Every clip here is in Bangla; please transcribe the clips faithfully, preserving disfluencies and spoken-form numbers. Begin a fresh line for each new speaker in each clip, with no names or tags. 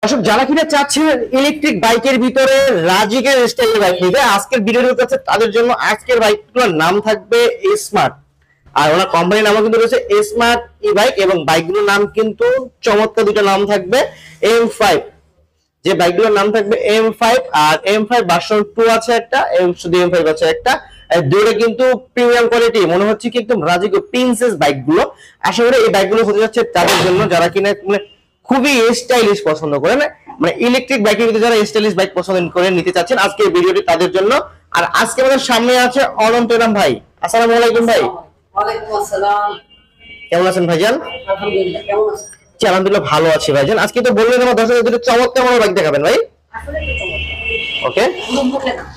দর্শক যারা কিনা চাচ্ছেন ইলেকট্রিক বাইকের ভিতরে রাজিকের স্টাইলের বাইক নিতে, আজকের ভিডিওর কাছে তাদের জন্য আজকের বাইকগুলোর নাম থাকবে স্মার্ট, আর ওনার কোম্পানির নামও কিন্তু রয়েছে স্মার্ট ই বাইক, এবং বাইকগুলোর নাম কিন্তু চমৎকার দুটো নাম থাকবে এম ফাইভ। যে বাইকগুলোর নাম থাকবে এম ফাইভ, আর এম ফাইভ ভার্সন টু আছে একটা, এম শুধু এম ফাইভ আছে একটা। দুটো কিন্তু প্রিমিয়াম কোয়ালিটি, মনে হচ্ছে কি একদম রাজিকো প্রিন্সেস বাইকগুলো। আশা করি এই বাইকগুলো হতে যাচ্ছে তাদের জন্য যারা কিনা মানে খুবই স্টাইলিশ পছন্দ করেন, মানে ইলেকট্রিক বাইকের ভিতরে যারা স্টাইলিশ বাইক পছন্দ করে নিতে চাচ্ছেন, আজকে এই ভিডিওটি তাদের জন্য। আর আজকে আমাদের সামনে আছে অনন্ত রাম ভাই। আসসালামু আলাইকুম ভাই।
ওয়ালাইকুম আসসালাম।
কেমন আছেন ভাইজান?
আলহামদুলিল্লাহ, কেমন আছেন?
জি আলহামদুলিল্লাহ ভালো আছি ভাইজান। আজকে তো বললেন আমার দর্শকদের দুটো চমৎকার মতো বাইক দেখাবেন ভাই।
আসলে কি চমৎকার।
ওকে।
শুধু মুখে না,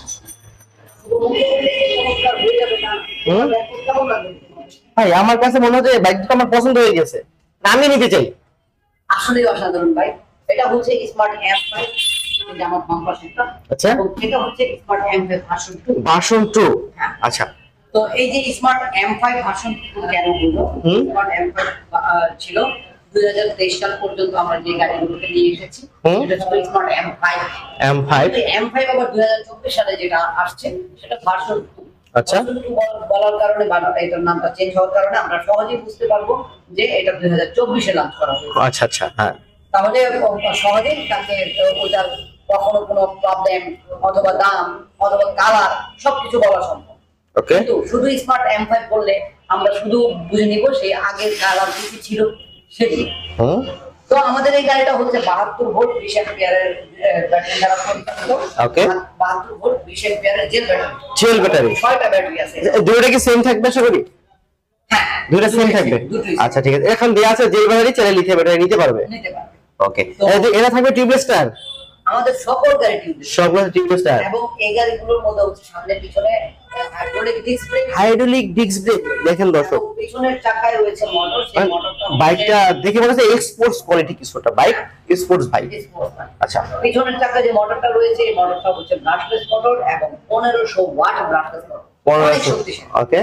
শুধু মুখে বললে চমৎকার হয়ে যাবে না। কেমন লাগবে
ভাই? আমার কাছে মনে হচ্ছে এই বাইকটা আমার পছন্দ হয়ে গেছে, আমি নিতে চাই।
আসলে অসাধারণ ভাই। এটা হচ্ছে স্মার্ট এম ফাইভ, এটা আমার বাম্পার সেটটা।
আচ্ছা,
এটা হচ্ছে smart M five version two.
Version two, আচ্ছা।
তো এই যে smart M five version two কেন হলো? স্মার্ট এম ফাইভ ছিল দুই হাজার তেইশ সাল পর্যন্ত আমরা যে গাড়িগুলোকে নিয়ে এসেছি, সেটা ছিল smart M five.
M five
M five আবার দুই হাজার চব্বিশ সালে যেটা আসছে সেটা ভার্সন টু।
আচ্ছা,
বলার কারণে বা এটার নামটা চেঞ্জ হওয়ার কারণে আমরা সহজেই বুঝতে পারবো যে এটা দুই হাজার চব্বিশে লঞ্চ করা হয়েছে।
আচ্ছা আচ্ছা, হ্যাঁ।
তাহলে সহজেই তাকে ওটার কখনো কোনো প্রবলেম অথবা দাম অথবা কালার সবকিছু বলা সম্ভব।
ওকে।
কিন্তু শুধু স্মার্ট এম ফাইভ বললে আমরা শুধু বুঝে নিব সেই আগের কালার কি কি ছিল সেগুলো।
হুম।
তো আমাদের এই গাড়িটা হচ্ছে বাহাত্তর ভোল্ট বিশ অ্যাম্পিয়ারের ব্যাটারি দ্বারা পরিচালিত।
ওকে।
বাহাত্তর ভোল্ট বিশ অ্যাম্পিয়ারের জেল ব্যাটারি।
জেল ব্যাটারি
ছয়টা ব্যাটারি আছে।
দুটোটা কি সেম থাকবে আশা করি?
হ্যাঁ,
দুটোটা সেম থাকবে। আচ্ছা ঠিক আছে। এখন দেয়া আছে জেল ব্যাটারি, চাইলে লিথিয়াম ব্যাটারি নিতে পারবে।
নিতে পারবে।
ওকে। এরা থাকবে টিউবলেস টায়ার।
আমাদের সকল গাড়ি টিউবলেস।
সবগুলো টিউবলেস টায়ার।
এবং এই গাড়িগুলোর মধ্যে হচ্ছে সামনে পিছনে hydraulic disc brake.
Hydraulic disc brake দেখেন দর্শক।
পিছনের চাকায় রয়েছে মোটর, সেই মোটরটা
বাইকটা দেখে মনে হচ্ছে এক্সপোর্টস কোয়ালিটি কিছুটা বাইক, স্পোর্টস বাইক। আচ্ছা।
পিছনের চাকায় যে মোটরটা রয়েছে এই মোটরটা হচ্ছে ব্রাশলেস মোটর এবং পনেরোশো ওয়াট ব্রাশলেস মোটর।
পনেরোশো। ওকে।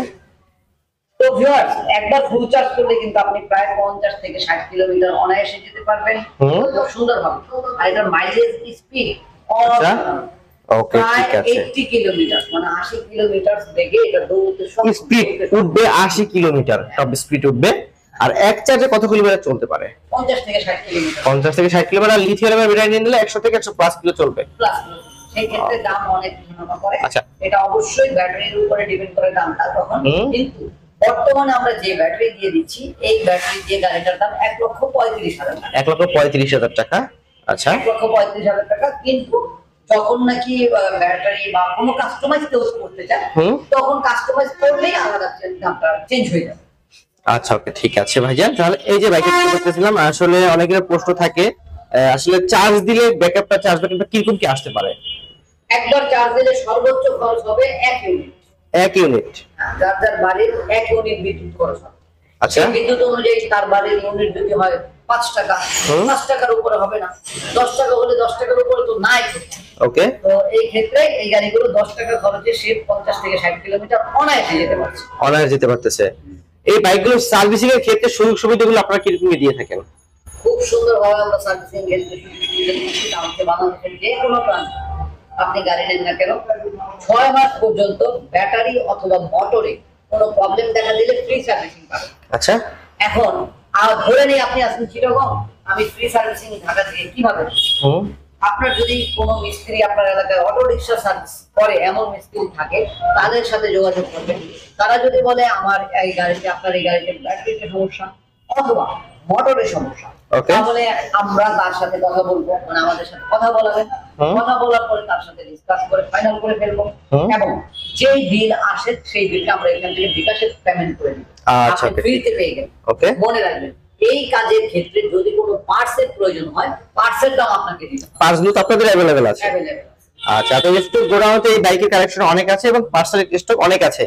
তো ভিউয়ার্স, একবার ফুল চার্জ করলে কিন্তু আপনি প্রায় পঞ্চাশ থেকে ষাট কিলোমিটার অনায়াসে যেতে পারবেন খুব সুন্দরভাবে। আর এটার মাইলেজ স্পিড
ওকে ঠিক আছে
আশি কিলোমিটার, মানে আশি কিলোমিটার বেগে এটা দৌড়তে
স্পিড উঠবে, আশি কিলোমিটার টপ স্পিড উঠবে। আর এক চার্জে কত কিলোমিটার চলতে পারে?
পঞ্চাশ থেকে ষাট কিলোমিটার।
পঞ্চাশ থেকে ষাট কিলোমিটার। লিথিয়ামের ব্যাটারি নিলে একশো থেকে একশো প্লাস কিলো চলবে।
প্লাস সেই ক্ষেত্রে দাম অনেক ধারণা করে।
আচ্ছা,
এটা অবশ্যই ব্যাটারির উপরে ডিপেন্ড করে দামটা তখন। কিন্তু বর্তমানে আমরা যে ব্যাটারি দিয়ে দিচ্ছি এই ব্যাটারি দিয়ে গাড়িটার দাম এক লক্ষ পঁয়ত্রিশ হাজার টাকা।
এক লক্ষ পঁয়ত্রিশ হাজার টাকা। আচ্ছা,
এক লক্ষ পঁয়ত্রিশ হাজার টাকা। কিন্তু যখন নাকি ব্যাটারি বা কোনো কাস্টমাইজ কেউ করতে চায় তখন কাস্টমাইজ করলেই আলাদা দামটা চেঞ্জ হয়ে যাবে।
আচ্ছা ওকে ঠিক আছে ভাইজান। তাহলে এই যে বাইকটা করতেছিলাম, আসলে অনেকের প্রশ্ন থাকে আসলে চার্জ দিলে ব্যাকআপটা চার্জ ব্যাকআপটা কিরকম কি আসতে পারে?
একবার চার্জ দিলে সর্বোচ্চ খরচ হবে এক ইউনিট।
এক ইউনিট?
যার যার বাড়ির এক ইউনিট বিদ্যুৎ খরচ হবে।
আচ্ছা।
বিদ্যুৎ অনুযায়ী তার বাড়ির ইউনিট যদি হয় পাঁচ টাকা, পাঁচ টাকার উপরে হবে না। দশ টাকা হলে দশ টাকার উপরে তো নাই।
ওকে।
তো এই ক্ষেত্রে এই গাড়িগুলো দশ টাকা খরচে সে পঞ্চাশ থেকে ষাট কিলোমিটার অনায়াসে যেতে পারছে। অনায়াসে
যেতে পারতেছে। এই বাইকগুলো সার্ভিসিং এর ক্ষেত্রে সুযোগ সুবিধাগুলো আপনারা কিরকম দিয়ে থাকেন?
খুব সুন্দরভাবে আমরা সার্ভিসিং এর সুবিধা আমাকে বাংলাদেশের যে কোনো প্রান্তে আপনি গাড়ি নেন না কেন, ছয় মাস পর্যন্ত ব্যাটারি অথবা মোটরে কোনো প্রবলেম দেখা দিলে ফ্রি সার্ভিসিং পাবেন।
আচ্ছা।
এখন আর ধরে নেই আপনি আসেন চিটাগং, আমি ফ্রি সার্ভিসিং ঢাকা থেকে কিভাবে? আপনার যদি কোনো মিস্ত্রি আপনার এলাকায় অটো রিক্সা সার্ভিস করে এমন মিস্ত্রি থাকে তাদের সাথে যোগাযোগ করবেন। তারা যদি বলে আমার এই গাড়িতে আপনার এই গাড়িতে ব্যাটারিতে সমস্যা অথবা মোটরের সমস্যা, তাহলে আমরা তার সাথে কথা বলবো, মানে আমাদের সাথে কথা বলাবেন। কথা বলার পরে তার সাথে ডিসকাস করে ফাইনাল করে ফেলবো এবং যেই বিল আসে সেই বিলটা আমরা এখান থেকে বিকাশে পেমেন্ট করে দিব।
আচ্ছা,
ফ্রিতে পেয়ে গেলেন।
ওকে।
মনে রাখবেন এই কাজের ক্ষেত্রে যদি কোনো পার্টসের প্রয়োজন হয় পার্টসের দাম আপনাকে দিতে হবে।
পার্টসগুলো তো আপনাদের अवेलेबल আছে?
अवेलेबल আছে।
আচ্ছা, তো স্টক গোডাউনে এই বাইকের কালেকশন অনেক আছে এবং পার্টসের স্টক অনেক আছে।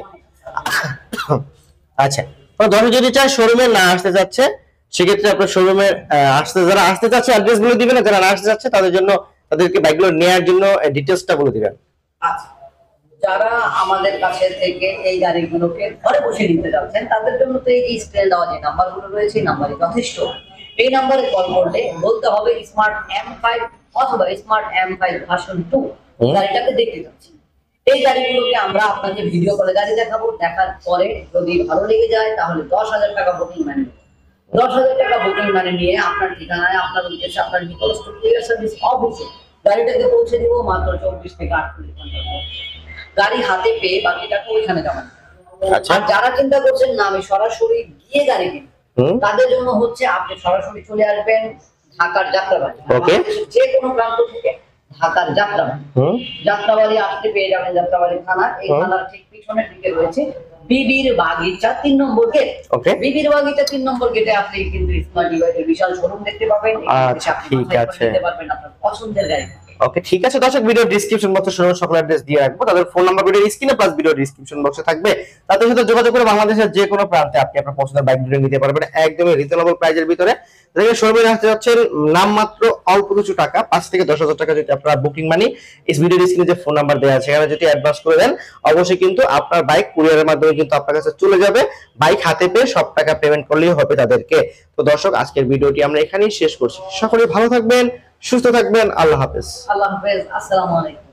আচ্ছা, তো ধরো যদি চাই শোরুমে না আসতে যাচ্ছে সেক্ষেত্রে আপনার শোরুমে আসতে যারা আসতে যাচ্ছে অ্যাড্রেস গুলো দিবেন, যারা না আসতে যাচ্ছে তাদের জন্য তাদেরকে বাইকগুলো নেয়ার জন্য ডিটেইলসটা বলে দিবেন।
আচ্ছা, যারা আমাদের কাছে থেকে এই গাড়িগুলোকে ঘরে বসে নিতে যাচ্ছেন তাদের জন্য তো এই স্ক্রিনে দেওয়া যে নাম্বারগুলো রয়েছে এই নাম্বারই যথেষ্ট। এই নম্বরে কল করলে বলতে হবে স্মার্ট এম ফাইভ অথবা smart M five version two গাড়িটাকে দেখতে যাচ্ছি। এই গাড়িগুলোকে আমরা আপনাকে ভিডিও কলে গাড়ি দেখাবো, দেখার পরে যদি ভালো লেগে যায় তাহলে দশ হাজার টাকা বুকিং মানি দশ হাজার টাকা বুকিং মানি নিয়ে আপনার ঠিকানায় আপনার উদ্দেশ্যে আপনার নিকটস্থ কুরিয়ার সার্ভিস অফিসে গাড়িটাকে পৌঁছে দিব মাত্র চব্বিশ থেকে আটচল্লিশ ঘন্টার মধ্যে। গাড়ি হাতে পেয়ে বাকিটাকে ওইখানে জমা দিতে।
আচ্ছা,
আর যারা চিন্তা করছেন না আমি সরাসরি গিয়ে গাড়ি কিনবো, তাদের জন্য হচ্ছে আপনি সরাসরি চলে আসবেন ঢাকার যাত্রাবাড়ি, যে কোনো প্রান্ত থেকে ঢাকার যাত্রাবাড়ি যাত্রাবাড়ি আসতে পেয়ে যাবেন যাত্রাবাড়ি থানা। এই থানার ঠিক পিছনের দিকে রয়েছে বিবির বাগিচা তিন নম্বর গেট। বিবির বাগিচা তিন নম্বর গেটে আপনি কিন্তু স্মার্ট ইবাইকের বিশাল শোরুম দেখতে পাবেন।
আচ্ছা ঠিক আছে,
দেখতে পারবেন আপনার পছন্দের গাড়ি।
ওকে ঠিক আছে দর্শক, ভিডিও ডেসক্রিপশন বক্সে শোরুম সকল অ্যাড্রেস দিয়ে রাখবো, তাদের ফোন নাম্বার ভিডিও স্ক্রিনে প্লাস ভিডিও ডেসক্রিপশন বক্সে থাকবে। তাদের সাথে যোগাযোগ করে বাংলাদেশের যে কোনো প্রান্তে আপনি আপনার পছন্দের বাইক ভিডিও নিতে পারবেন একদমই রিজনেবল প্রাইসের ভিতরে। দেখে শোরুমে আসতে যাচ্ছেন নাম মাত্র অল্প কিছু টাকা, পাঁচ থেকে দশ হাজার টাকা যদি আপনারা বুকিং মানি এই ভিডিও স্ক্রিনে যে ফোন নাম্বার দেওয়া আছে এখানে যদি অ্যাডভান্স করে দেন অবশ্যই কিন্তু আপনার বাইক কুরিয়ারের মাধ্যমে কিন্তু আপনার কাছে চলে যাবে। বাইক হাতে পেয়ে সব টাকা পেমেন্ট করলেই হবে তাদেরকে। তো দর্শক আজকের ভিডিওটি আমরা এখানেই শেষ করছি। সকলে ভালো থাকবেন, সুস্থ থাকবেন, আল্লাহ হাফেজ।
আল্লাহ হাফেজ, আসসালামু আলাইকুম।